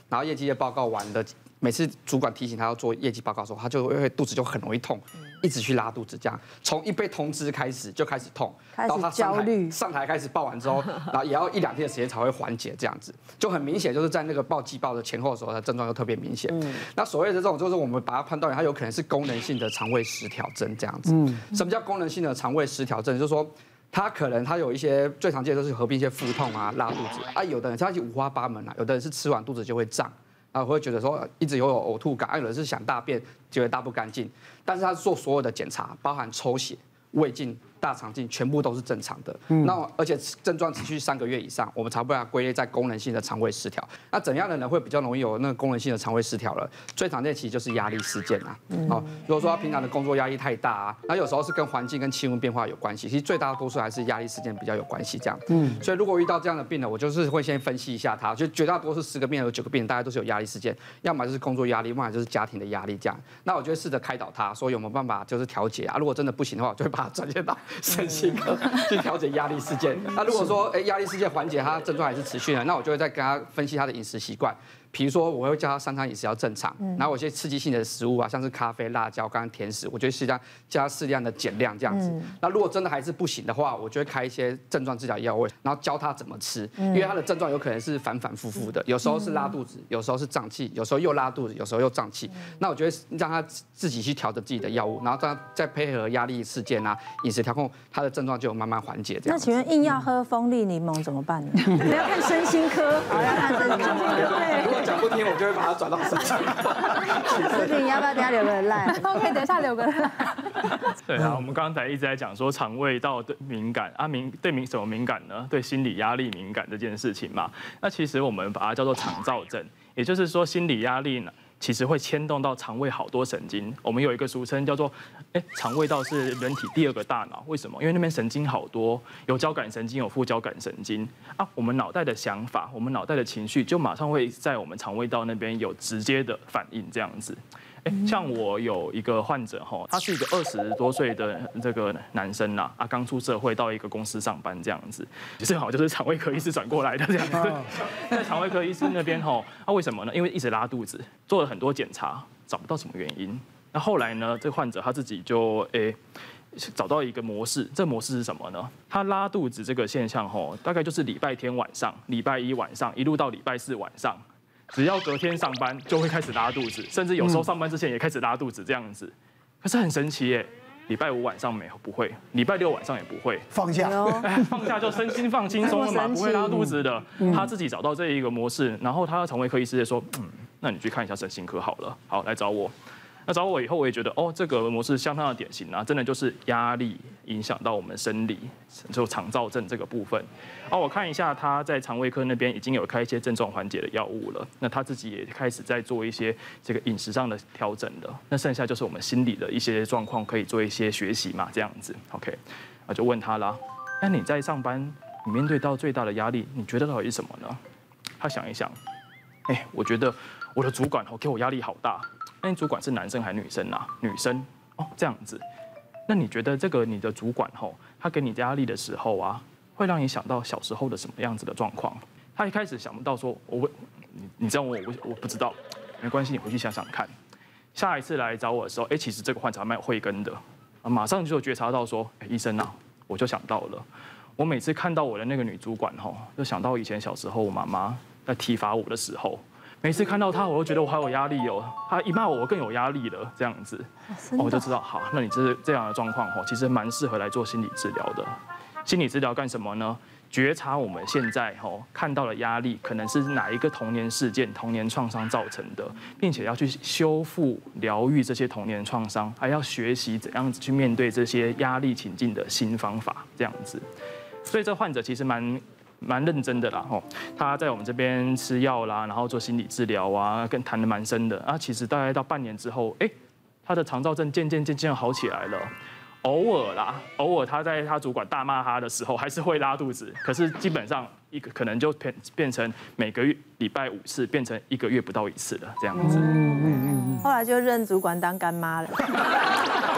然后业绩的报告完的。每次主管提醒他要做业绩报告的时候，他就会肚子就很容易痛，一直去拉肚子，这样从一被通知开始就开始痛， 开始焦虑， 上台开始报完之后，然后也要1-2天的时间才会缓解，这样子就很明显，就是在那个报季报的前后的时候，它症状就特别明显。那所谓的这种就是我们把它判断为它有可能是功能性的肠胃失调症这样子。什么叫功能性的肠胃失调症？就是说。他可能他有一些最常见的都是合并一些腹痛啊、拉肚子啊，有的人他五花八门啊，有的人是吃完肚子就会胀。啊，会觉得说一直有呕吐感，有人是想大便觉得大不干净，但是他做所有的检查，包含抽血、胃镜、大肠镜，全部都是正常的。那而且症状持续3个月以上，我们才把它归类在功能性的肠胃失调。那怎样的人会比较容易有那个功能性的肠胃失调了？最常见其实就是压力事件啊。如果说他平常的工作压力太大啊，那有时候是跟环境跟气温变化有关系。其实最大多数还是压力事件比较有关系这样。所以如果遇到这样的病人，我就是会先分析一下他，就绝大多数10个病人有9个病人大概都是有压力事件，要么就是工作压力，要么就是家庭的压力这样。那我就会试着开导他，说有没有办法就是调节啊？如果真的不行的话，我就会把他转接到身心科去调节压力事件。那如果说压力事件缓解，他症状还是持续的，那我就会再跟他分析他的饮食习惯。比如说，我会叫他3餐饮食要正常，然后有些刺激性的食物啊，像是咖啡、辣椒、刚刚甜食，我觉得适量的减量这样子。那如果真的还是不行的话，我就会开一些症状治疗药物，然后教他怎么吃，因为他的症状有可能是反反复复的，有时候是拉肚子，有时候是胀气，有时候又拉肚子，有时候又胀气。那我觉得让他自己去调整自己的药物，然后再配合压力事件啊、饮食调控，他的症状就有慢慢缓解。这样。 那请问硬要喝蜂莉柠檬怎么办呢？ 要看身心科， 好，要看身心科。 如果讲不听，我就会把它转到身心科。 视频要不要等下留个赖 ？OK， 等一下留个赖。 对啊，我们刚才一直在讲说肠胃道对敏感啊，对什么敏感呢？对心理压力敏感这件事情嘛。那其实我们把它叫做肠躁症，也就是说心理压力呢，其实会牵动到肠胃好多神经。我们有一个俗称叫做，肠胃道是人体第2个大脑。为什么？因为那边神经好多，有交感神经，有副交感神经啊。我们脑袋的想法，我们脑袋的情绪，就马上会在我们肠胃道那边有直接的反应，这样子。像我有一个患者哈，他是一个20多岁的这个男生呐，刚出社会到一个公司上班这样子，正好就是肠胃科医师转过来的这样子。在肠胃科医师那边哈，为什么呢？因为一直拉肚子，做了很多检查，找不到什么原因。那后来呢，这个患者他自己就找到一个模式，这模式是什么呢？他拉肚子这个现象吼，大概就是礼拜天晚上、礼拜1晚上，一路到礼拜4晚上。只要隔天上班就会开始拉肚子，甚至有时候上班之前也开始拉肚子这样子。可是很神奇耶，礼拜5晚上不会，礼拜6晚上也不会。 放假， 放假就身心放轻松了嘛，不会拉肚子的。他自己找到这一个模式，然后他肠胃科医师就说，那你去看一下身心科好了，好来找我。那找我以后，我也觉得这个模式相当的典型啊，真的就是压力影响到我们生理，就肠躁症这个部分。我看一下他在肠胃科那边已经有开一些症状缓解的药物了，那他自己也开始在做一些这个饮食上的调整的。那剩下就是我们心理的一些状况可以做一些学习嘛，这样子。OK， 我就问他啦，那你在上班，你面对到最大的压力，你觉得到底是什么呢？他想一想，我觉得我的主管给我压力好大。那你主管是男生还是女生啊？女生这样子。那你觉得这个你的主管他给你压力的时候啊，会让你想到小时候的什么样子的状况？他一开始想不到说，你这样问我不知道，没关系，你回去想想看。下一次来找我的时候，其实这个患者还蛮有慧根的，马上就觉察到说，医生啊，我就想到了，我每次看到我的那个女主管就想到以前小时候我妈妈在体罚我的时候。每次看到他，我都觉得我好有压力哦。他一骂我，我更有压力了，这样子，我就知道，好，那你这样的状况其实蛮适合来做心理治疗的。心理治疗干什么呢？觉察我们现在看到的压力，可能是哪一个童年事件、童年创伤造成的，并且要去修复、疗愈这些童年创伤，还要学习怎样子去面对这些压力情境的新方法，这样子。所以这患者其实蛮认真的啦，他在我们这边吃药啦，然后做心理治疗啊，跟谈得蛮深的啊。其实大概到半年之后，他的肠躁症渐渐好起来了。偶尔他在他主管大骂他的时候，还是会拉肚子，可是基本上可能就变成每个月礼拜5次，变成1个月不到1次了这样子。 后来就认主管当干妈了。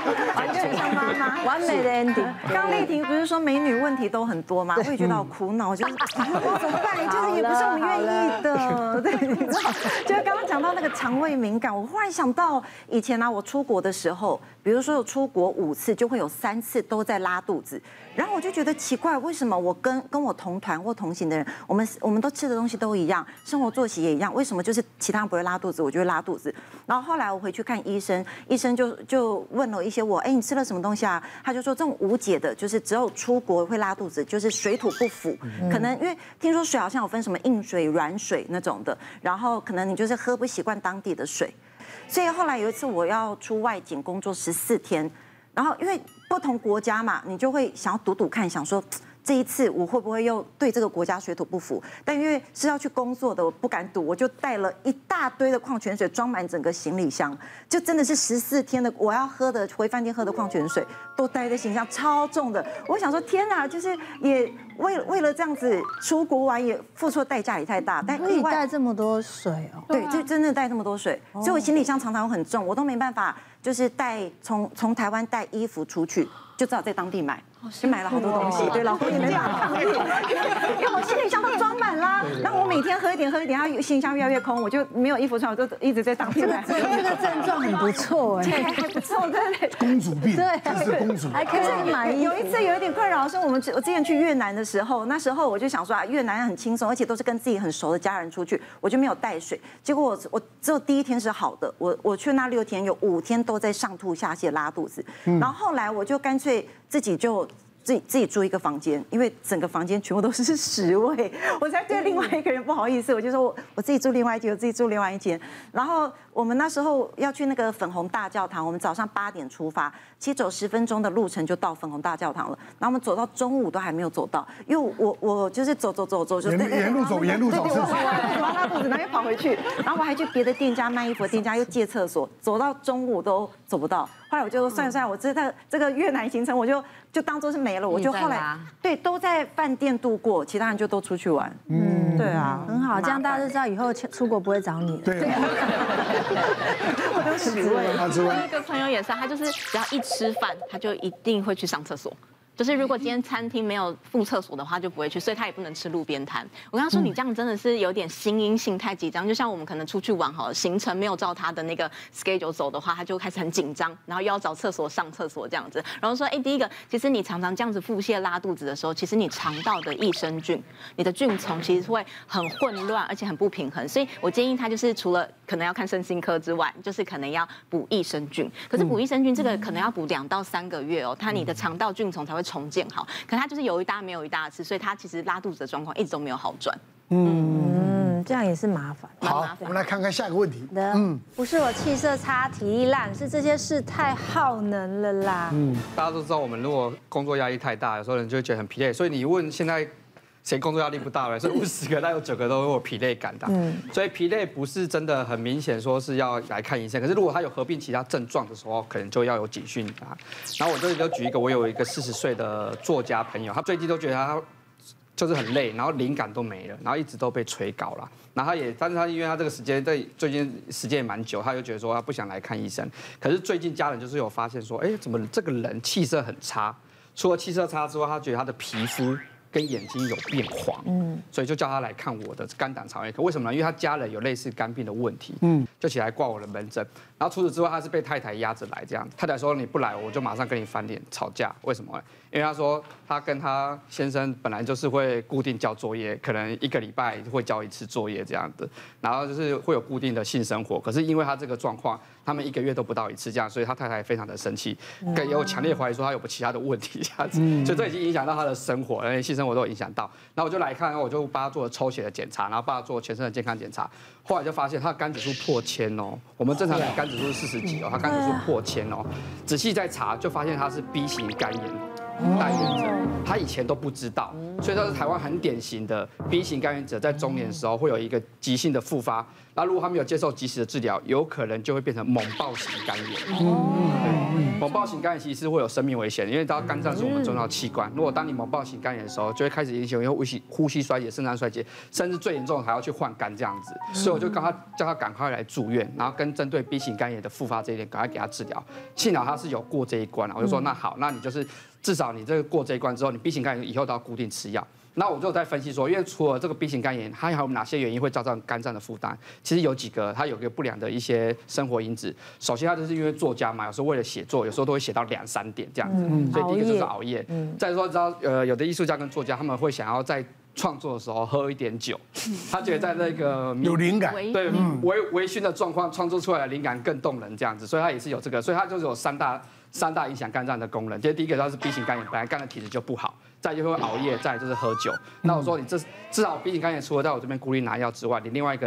完全像妈妈， 完美的 ending。 刚丽婷不是说美女问题都很多吗？我也觉得好苦恼，就是怎么办？就是也不是我们愿意的，对，你知道？就是刚刚讲到那个肠胃敏感，我忽然想到以前呢，我出国的时候，比如说我出国5次，就会有3次都在拉肚子，然后我就觉得奇怪，为什么我跟我同团或同行的人，我们都吃的东西都一样，生活作息也一样，为什么就是其他人不会拉肚子，我就会拉肚子？然后后来我回去看医生，医生就问了一些我，你吃了什么东西啊？他就说这种无解的，就是只有出国会拉肚子，就是水土不服，可能因为听说水好像有分什么硬水、软水那种的，然后可能你就是喝不习惯当地的水，所以后来有一次我要出外景工作14天，然后因为不同国家嘛，你就会想要赌赌看，想说这一次我会不会又对这个国家水土不服？但因为是要去工作的，我不敢赌，我就带了一大堆的矿泉水，装满整个行李箱，就真的是14天的我要喝的回饭店喝的矿泉水都带在行李箱，超重的。我想说天哪，就是也为了这样子出国玩，也付出的代价也太大。但可以带这么多水哦？ 对，就真的带这么多水，所以我行李箱常常很重，我都没办法，就是带从台湾带衣服出去，就只好在当地买。就买了好多东西，对，老公也没办法抗议，因为我行李箱都装满啦。然后我每天喝一点，它行李箱越来越空，我就没有衣服穿，我就一直在当地买。 这个症状很不错哎， 还不错，对。 公主病，对，这是公主。 还可以买衣服。 有一次有一点困扰是我之前去越南的时候，那时候我就想说越南很轻松，而且都是跟自己很熟的家人出去，我就没有带水。结果我只有第1天是好的，我去那6天有5天都在上吐下泻拉肚子，然后后来我就干脆自己住一个房间，因为整个房间全部都是屎味，我才对另外一个人不好意思，我就说我自己住另外一间，我自己住另外一间。然后我们那时候要去那个粉红大教堂，我们早上8点出发，其实走10分钟的路程就到粉红大教堂了。然后我们走到中午都还没有走到，因为我就是走就沿路走， 我拉肚子，然后又跑回去，然后我还去别的店家卖衣服，店家又借厕所，走到中午都走不到。后来我就说算了，我这个越南行程我就当做是没了，我就后来对都在饭店度过，其他人就都出去玩。对啊， 很好，这样大家就知道以后出国不会找你了。 对， 我都屎味。 我有一个朋友也是，他就是只要一吃饭，他就一定会去上厕所。就是如果今天餐厅没有附厕所的话，就不会去，所以他也不能吃路边摊。我跟他说，你这样真的是有点心因性太紧张。就像我们可能出去玩好了，行程没有照他的那个 schedule 走的话，他就开始很紧张，然后又要找厕所上厕所这样子。然后说，第一个，其实你常常这样子腹泻拉肚子的时候，其实你肠道的益生菌，你的菌丛其实会很混乱，而且很不平衡。所以我建议他就是除了可能要看身心科之外，就是可能要补益生菌。可是补益生菌这个可能要补2到3个月哦，你的肠道菌丛才会重建好，可他就是有一搭没有一搭的吃，所以他其实拉肚子的状况一直都没有好转。 这样也是麻烦。 好，我们来看看下一个问题。 不是我气色差、体力烂，是这些事太耗能了啦。 大家都知道，我们如果工作压力太大，有时候人就会觉得很疲累。所以你问现在谁工作压力不大了？所以50个，大概有9个都有疲累感的。所以疲累不是真的很明显说是要来看医生，可是如果他有合并其他症状的时候，可能就要有警讯啊。然后我这里就举一个，我有一个40岁的作家朋友，他最近都觉得他就是很累，然后灵感都没了，然后一直都被催稿了。然后但是他因为他这个时间最近时间也蛮久，他就觉得说他不想来看医生。可是最近家人就是有发现说，怎么这个人气色很差？除了气色差之外，他觉得他的皮肤跟眼睛有变黄，所以就叫他来看我的肝胆肠胃科。为什么呢？因为他家人有类似肝病的问题，就起来挂我的门诊。然后除此之外，他是被太太压着来这样。太太说你不来，我就马上跟你翻脸吵架。为什么呢？因为他说他跟他先生本来就是会固定交作业，可能1个礼拜会交1次作业这样子，然后就是会有固定的性生活。可是因为他这个状况，他们1个月都不到1次这样，所以他太太非常的生气，也有强烈怀疑说他有其他的问题这样子，所以这已经影响到他的生活，连性生活都有影响到。然后我就来看，我就帮他做了抽血的检查，然后帮他做全身的健康检查，后来就发现他的肝指数破1000哦，我们正常人肝指数是40几哦，他肝指数破1000哦，仔细再查就发现他是 B 型肝炎带原者，他以前都不知道，所以这是台湾很典型的 B 型肝炎者在中年的时候会有一个急性的复发， 那如果他没有接受及时的治疗，有可能就会变成猛暴型肝炎。对，猛暴型肝炎其实是会有生命危险的，因为大家肝脏是我们重要的器官。如果当你猛暴型肝炎的时候，就会开始引起呼吸衰竭、肾脏衰竭，甚至最严重的还要去换肝这样子。所以我就叫他赶快来住院，然后跟针对 B 型肝炎的复发这一点，赶快给他治疗。幸好他是有过这一关了，我就说那好，那你就是至少你这个过这一关之后，你 B 型肝炎以后都要固定吃药。那我就在分析说，因为除了这个 B 型肝炎，它还有哪些原因会造成肝脏的负担？其实有几个，它有个不良的一些生活因子。首先，它就是因为作家嘛，有时候为了写作，有时候都会写到2、3点这样子，所以第一个就是熬夜。再说，知道有的艺术家跟作家，他们会想要在创作的时候喝一点酒，他觉得在那个有灵感， 对微醺的状况创作出来的灵感更动人这样子，所以他也是有这个，所以他就是有三大影响肝脏的功能。其实第一个它是 B 型肝炎，本来肝的体质就不好，再就会熬夜，再就是喝酒。那我说你至少 B 型肝炎除了在我这边鼓励拿药之外，你另外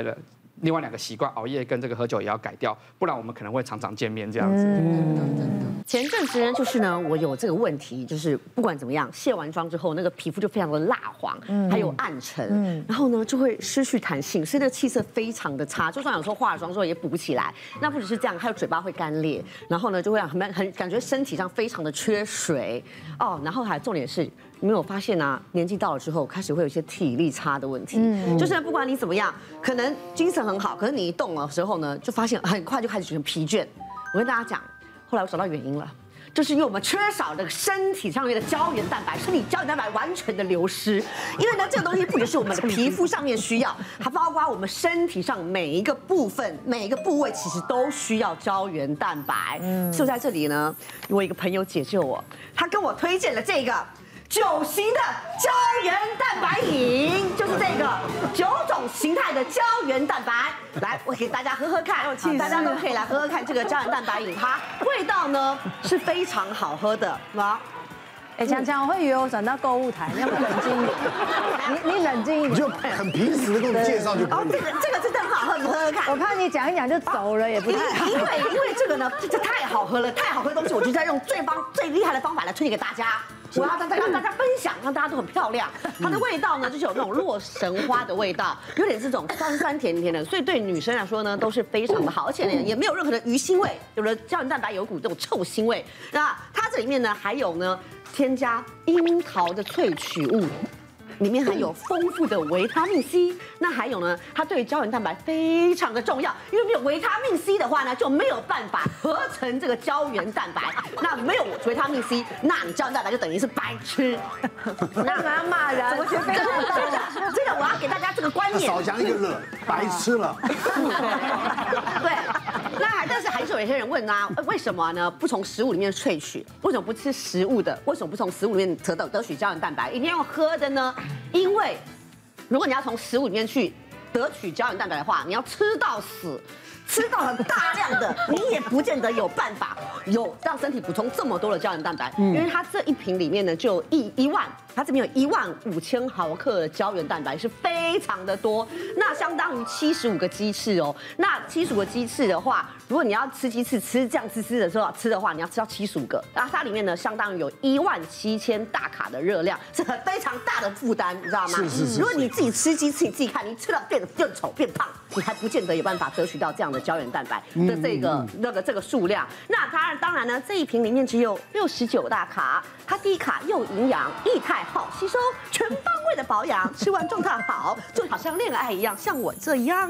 2个习惯，熬夜跟这个喝酒也要改掉，不然我们可能会常常见面这样子。 前阵子呢，就是呢，我有这个问题，就是不管怎么样，卸完妆之后，那个皮肤就非常的蜡黄，还有暗沉，然后呢就会失去弹性，所以那个气色非常的差。就算有时候化了妆之后也补不起来。那不只是这样，还有嘴巴会干裂，然后呢就会很感觉身体上非常的缺水哦。然后还重点是，你没有发现啊，年纪到了之后开始会有一些体力差的问题，就是不管你怎么样，可能精神很好，可是你一动的时候呢，就发现很快就开始觉得疲倦。我跟大家讲。后来我找到原因了，就是因为我们缺少这个身体上面的胶原蛋白，身体胶原蛋白完全的流失。因为呢，这个东西不只是我们的皮肤上面需要，还包括我们身体上每一个部分、每一个部位，其实都需要胶原蛋白。就在这里呢，我一个朋友解救我，他跟我推荐了这个9型的胶原蛋白饮，就是这个9种形态的胶原蛋白。来，我给大家喝喝看，大家都可以来喝喝看这个胶原蛋白饮，它味道呢是非常好喝的，啊。 强，我会以为我转到购物台，你要不要冷静一点？你冷静一点， 你就很平时的跟我们介绍就可以。 这个真的很好喝，你喝喝看。 我怕你讲一讲就走了，也不太好。 因为这个呢，这太好喝了，太好喝的东西，我就在用最厉害的方法来推荐给大家。我要让大家分享，让大家都很漂亮。它的味道呢，就是有那种洛神花的味道，有点这种酸甜甜的，所以对女生来说呢，都是非常的好，而且呢也没有任何的鱼腥味，有的胶原蛋白有股这种臭腥味。那它这里面呢还有呢添加樱桃的萃取物。里面含有丰富的维他命 C， 那还有呢，它对胶原蛋白非常的重要，因为没有维他命 C 的话呢，就没有办法合成这个胶原蛋白。那没有维他命 C， 那你胶原蛋白就等于是白吃。 那我要骂人，我觉得这个我要给大家这个观念， 少讲一个了，白吃了。 对，但是还是有一些人问啊，为什么呢？不从食物里面萃取，为什么不吃食物的？为什么不从食物里面得取胶原蛋白？一定要用喝的呢？因为如果你要从食物里面去得取胶原蛋白的话，你要吃到死，吃到很大量的，你也不见得有办法让身体补充这么多的胶原蛋白，因为它这一瓶里面呢就有1万，它这边有15000毫克的胶原蛋白，是非常的多，那相当于75个鸡翅哦。那75个鸡翅的话，如果你要吃鸡翅吃这样吃的时候吃的话，你要吃到75个，然后它里面呢相当于有17000大卡的热量，是非常大的负担，你知道吗？是。如果你自己吃鸡翅，你自己看，你吃到变丑变胖，你还不见得有办法得取到这样的胶原蛋白的这个数量。那当然呢，这一瓶里面只有69大卡，它低卡又营养，液态好吸收，全方位的保养，吃完状态好，就好像恋爱一样，像我这样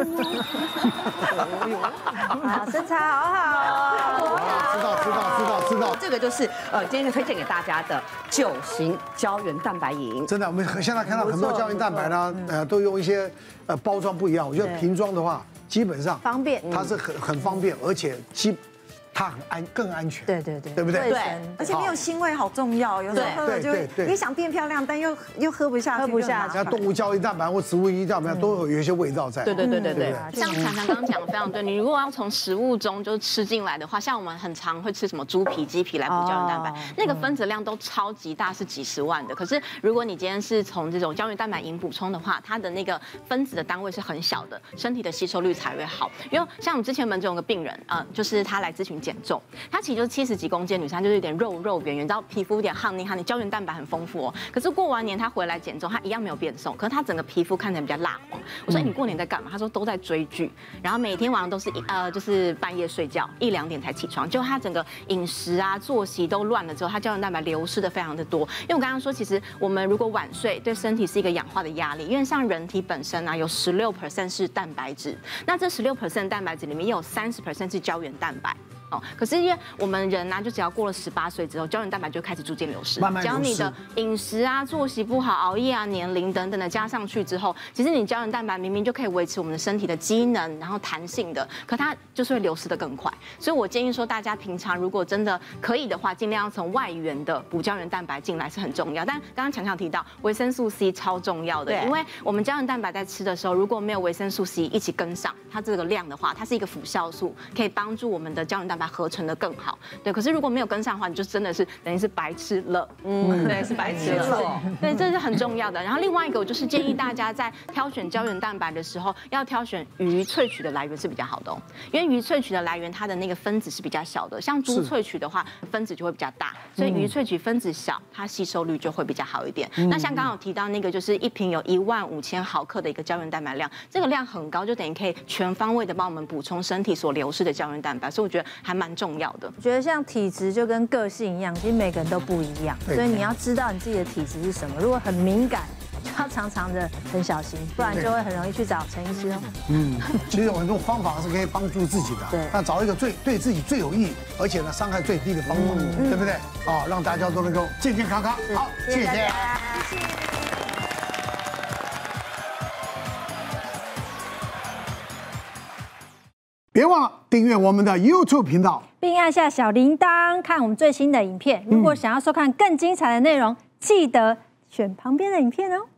哦。身材好好哦。知道。 这个就是今天推荐给大家的9型胶原蛋白饮。 真的，我们现在看到很多胶原蛋白呢，都用一些包装不一样。我觉得瓶装的话，基本上方便， 它是很方便，而且它更安全， 对不对？ 对，而且没有腥味好重要，有时候喝了就也想变漂亮，但又喝不下去， 像动物胶原蛋白或植物胶原蛋白都有一些味道在。 对。 像强刚刚讲的非常对，你如果要从食物中就是吃进来的话，像我们很常会吃什么猪皮、鸡皮来补胶原蛋白，那个分子量都超级大，是几十万的。可是如果你今天是从这种胶原蛋白饮补充的话，它的那个分子的单位是很小的，身体的吸收率才会好。因为像我们之前门诊有个病人，就是他来咨询减重。她其实就是70几公斤的女生，就是有点肉肉圆圆，你知道皮肤有点honey，胶原蛋白很丰富哦。可是过完年她回来减重，她一样没有变瘦，可是她整个皮肤看起来比较蜡黄。我说你过年在干嘛？她说都在追剧，然后每天晚上都是就是半夜睡觉1、2点才起床，就她整个饮食啊作息都乱了之后，她胶原蛋白流失的非常的多。因为我刚刚说，其实我们如果晚睡，对身体是一个氧化的压力，因为像人体本身啊，有16% 是蛋白质，那这16% 蛋白质里面也有30% 是胶原蛋白。哦，可是因为我们人就只要过了18岁之后，胶原蛋白就开始逐渐流失。只要你的饮食啊、作息不好、熬夜啊、年龄等等的加上去之后，其实你胶原蛋白明明就可以维持我们的身体的机能，然后弹性的，可它就是会流失的更快。所以我建议说，大家平常如果真的可以的话，尽量要从外源的补胶原蛋白进来是很重要。但刚刚强强提到维生素 C 超重要的，因为我们胶原蛋白在吃的时候，如果没有维生素 C 一起跟上它这个量的话，它是一个辅效素，可以帮助我们的胶原蛋白合成的更好，对。可是如果没有跟上的话，你就真的是等于是白吃了，对，是白吃了，对，这是很重要的。然后另外一个，我就是建议大家在挑选胶原蛋白的时候，要挑选鱼萃取的来源是比较好的哦，因为鱼萃取的来源它的那个分子是比较小的，像猪萃取的话分子就会比较大，所以鱼萃取分子小，它吸收率就会比较好一点。那像刚刚有提到那个，就是一瓶有15000毫克的一个胶原蛋白量，这个量很高，就等于可以全方位的帮我们补充身体所流失的胶原蛋白，所以我觉得还蛮重要的。 我觉得像体质就跟个性一样，其实每个人都不一样，所以你要知道你自己的体质是什么。如果很敏感，就要常常的很小心，不然就会很容易去找陈医师哦。 其实有很多方法是可以帮助自己的， 对， 那找一个对自己最有益，而且呢伤害最低的方法，对不对？啊，让大家都能够健健康康。好，谢谢。别忘了订阅我们的 YouTube 频道， 并按下小铃铛看我们最新的影片。如果想要收看更精彩的内容，记得选旁边的影片哦。